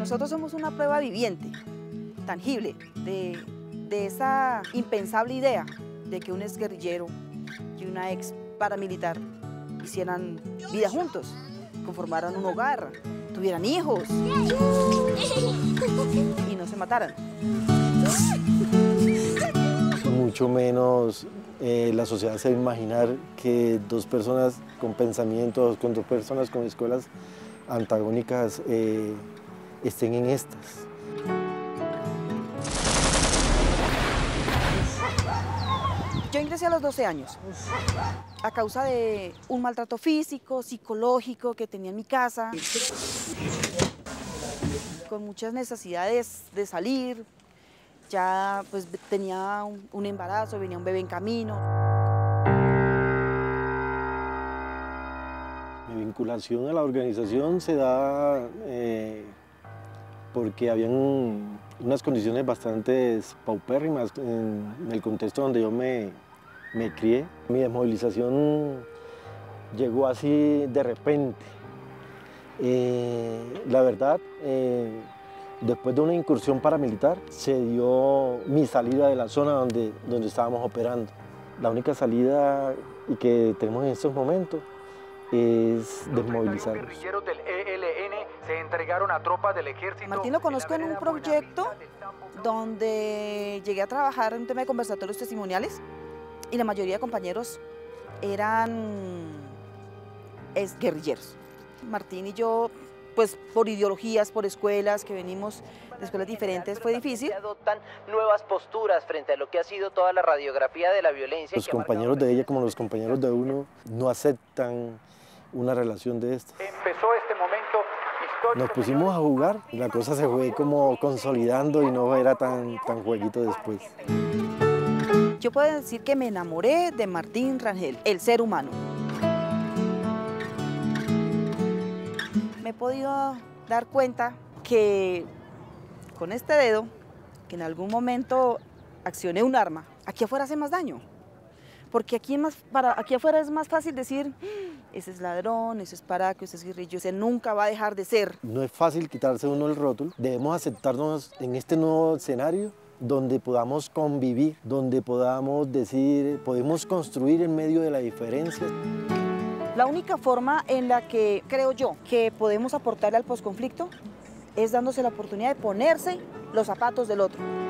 nosotros somos una prueba viviente, tangible, de esa impensable idea de que un exguerrillero y una ex paramilitar hicieran vida juntos, conformaran un hogar, tuvieran hijos y no se mataran. Mucho menos la sociedad se va a imaginar que dos personas con pensamientos, con dos personas con escuelas antagónicas estén en estas. Yo ingresé a los 12 años a causa de un maltrato físico, psicológico que tenía en mi casa, con muchas necesidades de salir. Ya pues tenía un embarazo, venía un bebé en camino. Mi vinculación a la organización se da porque habían unas condiciones bastante paupérrimas en el contexto donde yo me crié. Mi desmovilización llegó así de repente. La verdad, después de una incursión paramilitar, se dio mi salida de la zona donde estábamos operando. La única salida que tenemos en estos momentos es desmovilizarnos. Los guerrilleros del ELN se entregaron a tropas del ejército. Martín lo conozco en un proyecto donde llegué a trabajar en un tema de conversatorios testimoniales y la mayoría de compañeros eran exguerrilleros. Martín y yo, pues por ideologías, por escuelas, que venimos de escuelas diferentes, fue difícil. Adoptan nuevas posturas frente a lo que ha sido toda la radiografía de la violencia. Los compañeros de ella, como los compañeros de uno, no aceptan una relación de estas. Empezó este momento histórico. Nos pusimos a jugar, la cosa se fue como consolidando y no era tan jueguito después. Yo puedo decir que me enamoré de Martín Rangel, el ser humano. Me he podido dar cuenta que con este dedo, que en algún momento accioné un arma, aquí afuera hace más daño. Porque aquí afuera es más fácil decir, ese es ladrón, ese es paraco, ese es guerrillo, ese nunca va a dejar de ser. No es fácil quitarse uno el rótulo, debemos aceptarnos en este nuevo escenario donde podamos convivir, donde podamos decir, podemos construir en medio de la diferencia. La única forma en la que creo yo que podemos aportarle al posconflicto es dándose la oportunidad de ponerse los zapatos del otro.